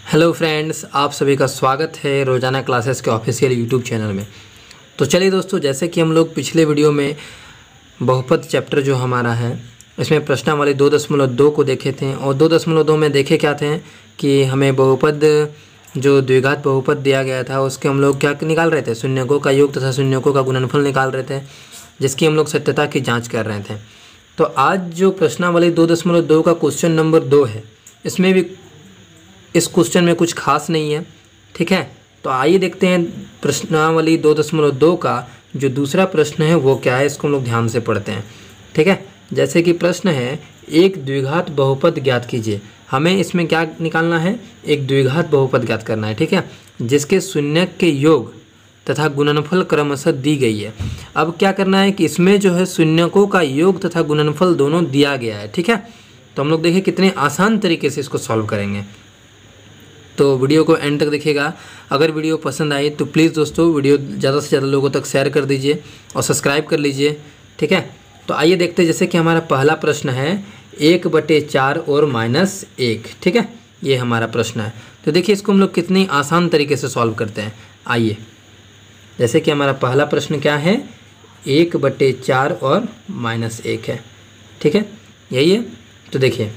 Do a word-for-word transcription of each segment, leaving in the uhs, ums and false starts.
Hello friends, आप सभी का स्वागत है रोज़ाना क्लासेस के ऑफिशियल यूट्यूब चैनल में। तो चलिए दोस्तों, जैसे कि हम लोग पिछले वीडियो में बहुपद चैप्टर जो हमारा है इसमें प्रश्नावली दो दशमलव दो को देखे थे और दो दशमलव दो में देखे क्या थे कि हमें बहुपद जो द्विघात बहुपद दिया गया था उसके हम लोग क्या निकाल रहे थे, शून्यकों का योग तथा शून्यकों का गुणनफल निकाल रहे थे, जिसकी हम लोग सत्यता की जाँच कर रहे थे। तो आज जो प्रश्नावली दो दशमलव दो का क्वेश्चन नंबर दो है, इसमें भी इस क्वेश्चन में कुछ खास नहीं है, ठीक है। तो आइए देखते हैं प्रश्नावली दो दशमलव दो का जो दूसरा प्रश्न है वो क्या है, इसको हम लोग ध्यान से पढ़ते हैं, ठीक है। जैसे कि प्रश्न है, एक द्विघात बहुपद ज्ञात कीजिए। हमें इसमें क्या निकालना है, एक द्विघात बहुपद ज्ञात करना है, ठीक है, जिसके शून्यक के योग तथा गुणनफल क्रमशः दी गई है। अब क्या करना है कि इसमें जो है शून्यकों का योग तथा गुणनफल दोनों दिया गया है, ठीक है। तो हम लोग देखिए कितने आसान तरीके से इसको सॉल्व करेंगे। तो वीडियो को एंड तक देखिएगा। अगर वीडियो पसंद आई तो प्लीज़ दोस्तों वीडियो ज़्यादा से ज़्यादा लोगों तक शेयर कर दीजिए और सब्सक्राइब कर लीजिए, ठीक है। तो आइए देखते हैं, जैसे कि हमारा पहला प्रश्न है एक बटे चार और माइनस एक, ठीक है, ये हमारा प्रश्न है। तो देखिए इसको हम लोग कितनी आसान तरीके से सॉल्व करते हैं। आइए, जैसे कि हमारा पहला प्रश्न क्या है, एक बटे चार और माइनस एक है, ठीक है, यही है। तो देखिए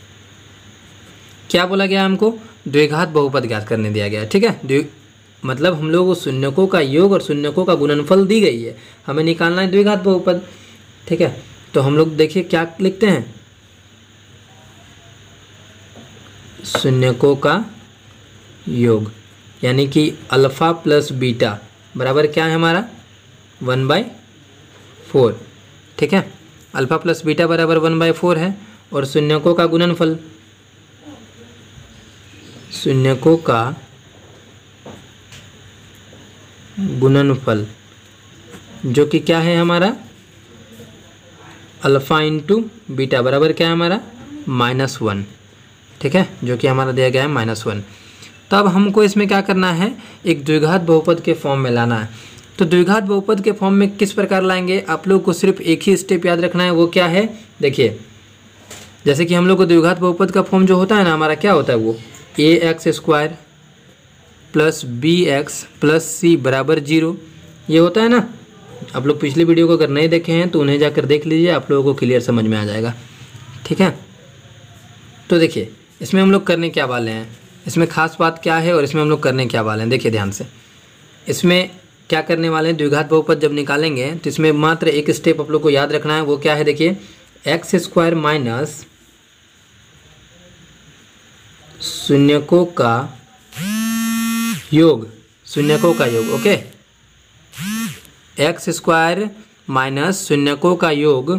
क्या बोला गया, हमको द्विघात बहुपद ज्ञात करने दिया गया है, ठीक है। द्वि मतलब हम लोग शून्यकों का योग और शून्यकों का गुणनफल दी गई है, हमें निकालना है द्विघात बहुपद, ठीक है। तो हम लोग देखिए क्या लिखते हैं, शून्यकों का योग यानी कि अल्फा प्लस बीटा बराबर क्या है हमारा वन बाई फोर, ठीक है। अल्फा प्लस बीटा बराबर वन बाई फोर है और शून्यकों का गुणनफल, शून्यकों का गुणनफल जो कि क्या है हमारा अल्फ़ा इंटू बीटा बराबर क्या है हमारा माइनस वन, ठीक है, जो कि हमारा दिया गया है माइनस वन। तब हमको इसमें क्या करना है, एक द्विघात बहुपद के फॉर्म में लाना है। तो द्विघात बहुपद के फॉर्म में किस प्रकार लाएंगे, आप लोग को सिर्फ एक ही स्टेप याद रखना है, वो क्या है, देखिए जैसे कि हम लोग को द्विघात बहुपद का फॉर्म जो होता है ना हमारा, क्या होता है वो A x square plus B x plus C बराबर जीरो, ये होता है ना। आप लोग पिछली वीडियो को अगर नहीं देखे हैं तो उन्हें जाकर देख लीजिए, आप लोगों को क्लियर समझ में आ जाएगा, ठीक है। तो देखिए इसमें हम लोग करने क्या वाले हैं, इसमें खास बात क्या है और इसमें हम लोग करने क्या वाले हैं, देखिए ध्यान से। इसमें क्या करने वाले हैं, द्विघात बहुपद जब निकालेंगे तो इसमें मात्र एक स्टेप आप लोग को याद रखना है, वो क्या है, देखिए एक्स स्क्वायर माइनस शून्यकों का योग, शून्यकों का योग, ओके, एक्स स्क्वायर माइनस शून्यकों का योग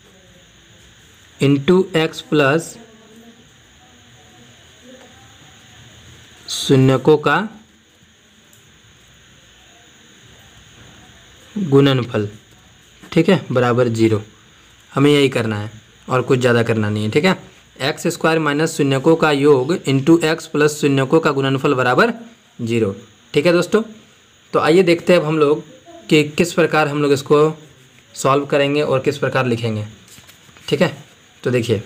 इंटू एक्स प्लस शून्यकों का गुणनफल, ठीक है, बराबर जीरो। हमें यही करना है और कुछ ज़्यादा करना नहीं है, ठीक है। एक्स स्क्वायर माइनस शून्यकों का योग इंटू एक्स प्लस शून्यकों का गुणनफल बराबर जीरो, ठीक है दोस्तों। तो आइए देखते हैं अब हम लोग कि किस प्रकार हम लोग इसको सॉल्व करेंगे और किस प्रकार लिखेंगे, ठीक है। तो देखिए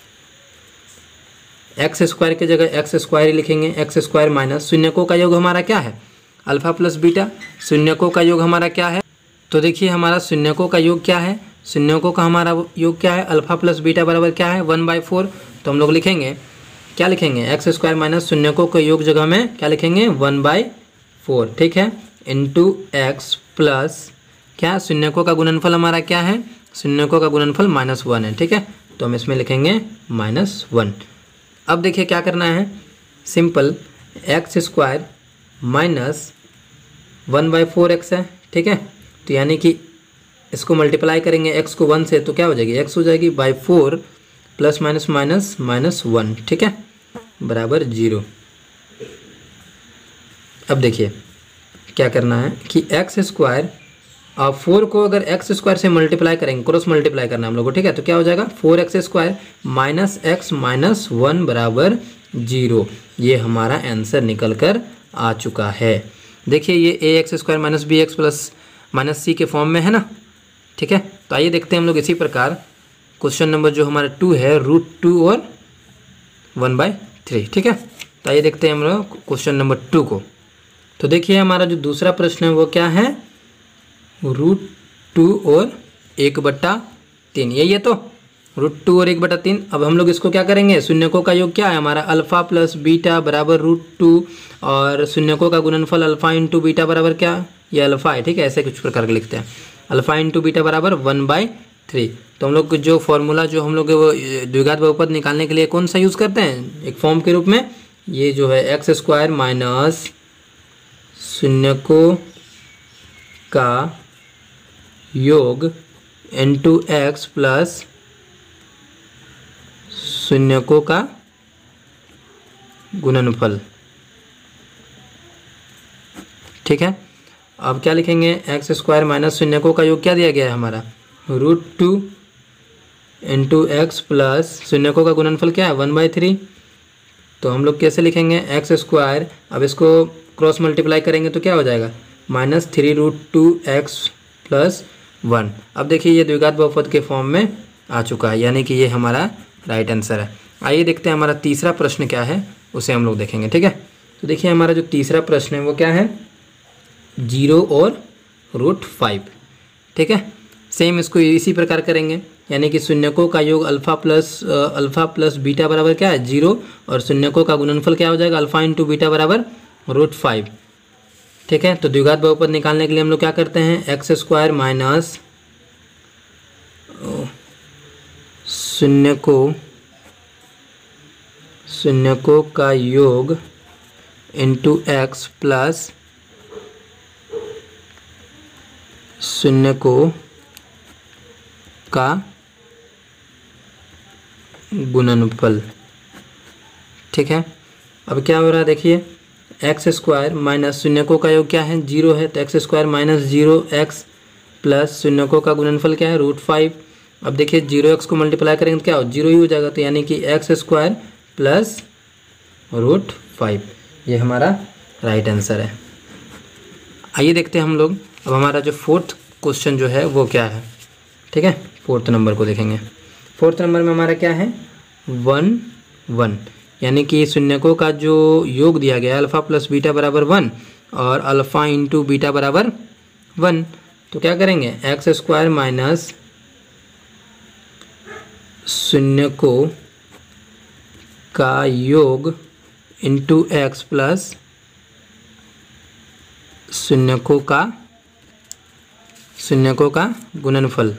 एक्स स्क्वायर की जगह एक्स स्क्वायर ही लिखेंगे, एक्स स्क्वायर माइनस शून्यकों का योग हमारा क्या है अल्फा प्लस बीटा, शून्यकों का योग हमारा क्या है, तो देखिए हमारा शून्यकों का योग क्या है, शून्यकों का हमारा योग क्या है अल्फा प्लस बीटा बराबर क्या है वन बाई फोर। तो हम लोग लिखेंगे, क्या लिखेंगे, एक्स स्क्वायर माइनस शून्यकों के योग जगह में क्या लिखेंगे वन बाई फोर, ठीक है, इंटू एक्स प्लस क्या शून्यकों का गुणनफल हमारा क्या है, शून्यकों का गुणनफल माइनस वन है, ठीक है। तो हम इसमें लिखेंगे माइनस वन। अब देखिए क्या करना है, simple X square minus one by four X है, ठीक है। तो यानी कि इसको मल्टीप्लाई करेंगे एक्स को वन से तो क्या हो जाएगी, एक्स हो जाएगी by four plus minus minus minus one, ठीक है, बराबर जीरो। अब देखिए क्या करना है कि एक्स स्क्वायर और फोर को अगर एक्स स्क्वायर से मल्टीप्लाई करेंगे, क्रॉस मल्टीप्लाई करना है हम लोग को, ठीक है। तो क्या हो जाएगा four x square minus X minus one बराबर जीरो। ये हमारा आंसर निकल कर आ चुका है। देखिए ये A x square minus B x plus minus C के फॉर्म में है ना, ठीक है। तो आइए देखते हैं हम लोग इसी प्रकार क्वेश्चन नंबर जो हमारा टू है रूट टू और वन बाई थ्री, ठीक है। तो आइए देखते हैं हम लोग क्वेश्चन नंबर टू को। तो देखिए हमारा जो दूसरा प्रश्न है वो क्या है, रूट टू और एक बट्टा तीन, यही है तो रूट टू और एक बटा तीन। अब हम लोग इसको क्या करेंगे, शून्यकों का योग क्या है हमारा अल्फ़ा प्लस बीटा बराबर रूट टू, और शून्यकों का गुणनफल अल्फ़ा इंटू बीटा बराबर क्या, ये अल्फ़ा है, ठीक है, ऐसे कुछ प्रकार के लिखते हैं। अल्फ़ा इंटू बीटा बराबर वन बाई थ्री। तो हम लोग जो फॉर्मूला जो हम लोग वो द्विघात बहुपद निकालने के लिए कौन सा यूज़ करते हैं, एक फॉर्म के रूप में, ये जो है एक्स स्क्वायर माइनस शून्यकों का योग इंटू एक्स प्लस शून्यकों का गुणनफल, ठीक है। अब क्या लिखेंगे, एक्स स्क्वायर माइनस शून्यकों का योग क्या दिया गया है हमारा, root two into x plus शून्यकों का गुणनफल क्या है वन बाई थ्री। तो हम लोग कैसे लिखेंगे, एक्स स्क्वायर, अब इसको क्रॉस मल्टीप्लाई करेंगे तो क्या हो जाएगा, minus three root two X plus one. अब देखिए ये द्विघात बहुपद के फॉर्म में आ चुका है, यानी कि ये हमारा राइट आंसर है। आइए देखते हैं हमारा तीसरा प्रश्न क्या है, उसे हम लोग देखेंगे, ठीक है। तो देखिए हमारा जो तीसरा प्रश्न है वो क्या है, जीरो और रूट फाइव, ठीक है। सेम इसको इसी प्रकार करेंगे, यानी कि शून्यकों का योग alpha plus alpha plus beta बराबर क्या है जीरो, और शून्यकों का गुणनफल क्या हो जाएगा अल्फ़ा इंटू बीटा बराबर रूट फाइव, ठीक है। तो द्विघात बहुपद निकालने के लिए हम लोग क्या करते हैं, एक्स स्क्वायर माइनस शून्यकों शून्यकों का योग इंटू एक्स प्लस शून्यकों का गुणनफल, ठीक है। अब क्या हो रहा है देखिए, एक्स स्क्वायर माइनस शून्यकों का योग क्या है जीरो है, तो X square minus zero X plus शून्यकों का गुणनफल क्या है रूट फाइव। अब देखिए जीरो एक्स को मल्टीप्लाई करेंगे तो क्या हो, जीरो ही हो जाएगा, तो यानी कि x square plus root five, ये हमारा राइट आंसर है। आइए देखते हैं हम लोग अब हमारा जो फोर्थ क्वेश्चन जो है वो क्या है, ठीक है। फोर्थ नंबर को देखेंगे। फोर्थ नंबर में हमारा क्या है, वन वन, यानी कि शून्यकों का जो योग दिया गया है अल्फ़ा प्लस बीटा बराबर वन, और अल्फ़ा इंटू बीटा बराबर वन। तो क्या करेंगे, एक्स स्क्वायर माइनस शून्यकों का योग इंटू एक्स प्लस शून्यकों का शून्यकों का गुणनफल,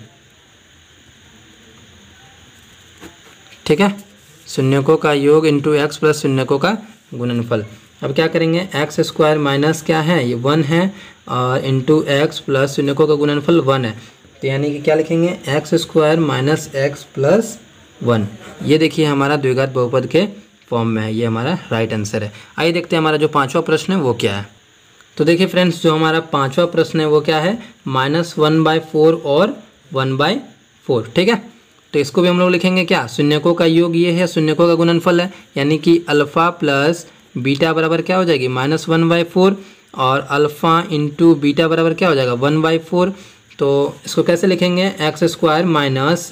ठीक है। शून्यकों का योग इंटू एक्स प्लस शून्यकों का गुणनफल। अब क्या करेंगे, एक्स स्क्वायर माइनस क्या है ये वन है, और इंटू एक्स प्लस शून्यकों का गुणनफल वन है, तो यानी कि क्या लिखेंगे, x square minus x plus one. ये देखिए हमारा द्विघात बहुपद के फॉर्म में है, ये हमारा राइट आंसर है। आइए देखते हैं हमारा जो पांचवा प्रश्न है वो क्या है। तो देखिए फ्रेंड्स, जो हमारा पांचवा प्रश्न है वो क्या है, माइनस वन बाई फोर और वन बाई फोर, ठीक है। तो इसको भी हम लोग लिखेंगे क्या, शून्यकों का योग ये है, शून्यकों का गुणनफल है, यानी कि अल्फ़ा प्लस बीटा बराबर क्या हो जाएगी माइनस वन बाई फोर, और अल्फ़ा इंटू बीटा बराबर क्या हो जाएगा वन बाई फोर। तो इसको कैसे लिखेंगे, एक्स स्क्वायर माइनस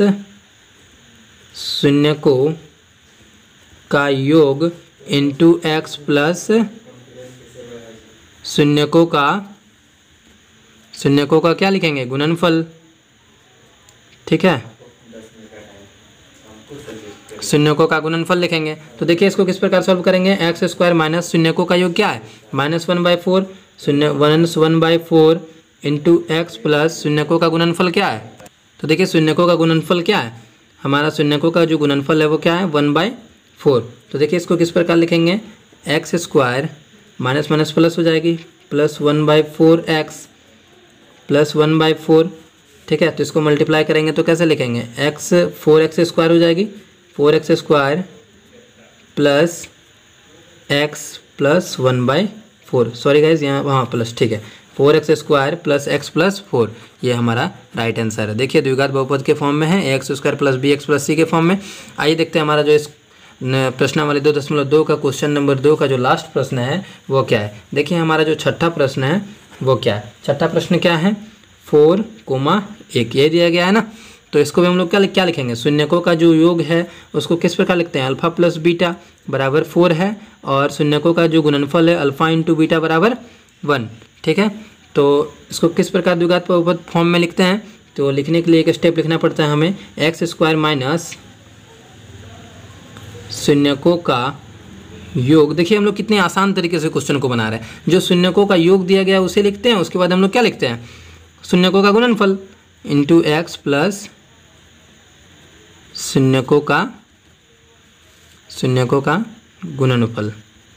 शून्यकों का योग इंटू एक्स प्लस शून्यकों का शून्यकों का क्या लिखेंगे गुणनफल, ठीक है, शून्यकों का गुणनफल लिखेंगे। तो देखिए इसको किस प्रकार सॉल्व करेंगे, एक्स स्क्वायर माइनस शून्यकों का योग क्या है माइनस वन बाई फोर, शून्य one one by four into x plus शून्यकों का गुणनफल क्या है। तो देखिए शून्यकों का गुणनफल क्या है, हमारा शून्यकों का जो गुणनफल है वो क्या है वन बाई फोर। तो देखिए इसको किस प्रकार लिखेंगे, x square minus minus plus हो जाएगी, plus one by four x plus one by four, ठीक है। तो इसको मल्टीप्लाई करेंगे तो कैसे लिखेंगे, एक्स फोर एक्स स्क्वायर हो जाएगी, four x square plus x plus one by four, sorry guys यहाँ वहाँ प्लस, ठीक है, four x square plus x plus four, ये हमारा राइट आंसर है। देखिए द्विघात बहुपद के फॉर्म में है, a x square plus B x plus c के फॉर्म में। आइए देखते हैं हमारा जो इस प्रश्नावली दो दशमलव दो का क्वेश्चन नंबर दो का जो लास्ट प्रश्न है वो क्या है। देखिए हमारा जो छठा प्रश्न है वो क्या है, छठा प्रश्न क्या है, फोर कोमा एक, ये दिया गया है ना। तो इसको भी हम लोग क्या क्या लिखेंगे, शून्यकों का जो योग है उसको किस प्रकार लिखते हैं, अल्फ़ा प्लस बीटा बराबर फोर है, और शून्यकों का जो गुणनफल है अल्फ़ा इंटू बीटा बराबर वन। ठीक है, तो इसको किस प्रकार द्विघात बहुपद फॉर्म में लिखते हैं, तो लिखने के लिए एक स्टेप लिखना पड़ता है हमें, एक्स स्क्वायर माइनस शून्यकों का योग। देखिए हम लोग कितने आसान तरीके से क्वेश्चन को बना रहे हैं, जो शून्यकों का योग दिया गया उसे लिखते हैं, उसके बाद हम लोग क्या लिखते हैं, शून्यकों का गुणनफल इंटू एक्स प्लस शून्यकों का शून्यकों का गुणनफल।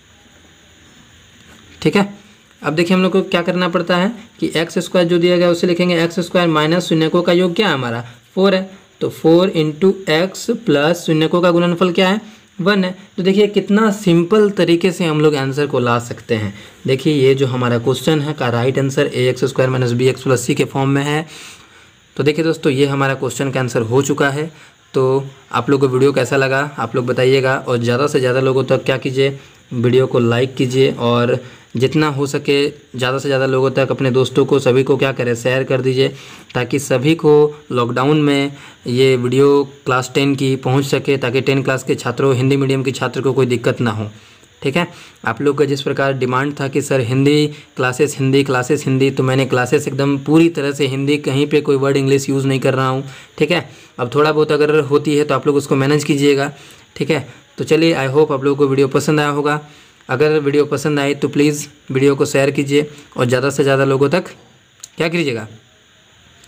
ठीक है, अब देखिए हम लोग को क्या करना पड़ता है कि एक्स स्क्वायर जो दिया गया उसे लिखेंगे, एक्स स्क्वायर माइनस शून्यकों का योग क्या है हमारा, फोर है, तो फोर इंटू एक्स प्लस शून्यकों का गुणनफल क्या है, वन है। तो देखिए कितना सिंपल तरीके से हम लोग आंसर को ला सकते हैं। देखिए ये जो हमारा क्वेश्चन है का right answer a x square minus B x plus c के फॉर्म में है। तो देखिए दोस्तों ये हमारा क्वेश्चन का आंसर हो चुका है। तो आप लोग को वीडियो कैसा लगा आप लोग बताइएगा, और ज़्यादा से ज़्यादा लोगों तक क्या कीजिए, वीडियो को लाइक कीजिए, और जितना हो सके ज़्यादा से ज़्यादा लोगों तक अपने दोस्तों को सभी को क्या करें, शेयर कर दीजिए, ताकि सभी को लॉकडाउन में ये वीडियो क्लास टेन की पहुंच सके, ताकि टेन क्लास के छात्रों, हिंदी मीडियम के छात्र को कोई दिक्कत ना हो। ठीक है, आप लोग का जिस प्रकार डिमांड था कि sir Hindi classes Hindi classes Hindi, तो मैंने क्लासेस एकदम पूरी तरह से हिंदी, कहीं पे कोई वर्ड इंग्लिश यूज़ नहीं कर रहा हूँ। ठीक है, अब थोड़ा बहुत अगर होती है तो आप लोग उसको मैनेज कीजिएगा। ठीक है, तो चलिए आई होप आप लोगों को वीडियो पसंद आया होगा। अगर वीडियो पसंद आए तो प्लीज़ वीडियो को शेयर कीजिए, और ज़्यादा से ज़्यादा लोगों तक क्या कीजिएगा,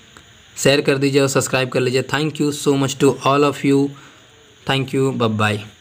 शेयर कर दीजिए और सब्सक्राइब कर लीजिए। Thank you so much to all of you, thank you, bye bye.